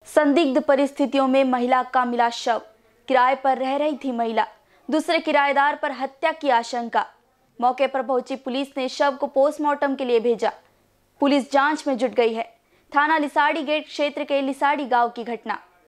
संदिग्ध परिस्थितियों में महिला का मिला शव। किराए पर रह रही थी महिला, दूसरे किराएदार पर हत्या की आशंका। मौके पर पहुंची पुलिस ने शव को पोस्टमार्टम के लिए भेजा। पुलिस जांच में जुट गई है। थाना लिसाड़ी गेट क्षेत्र के लिसाड़ी गांव की घटना।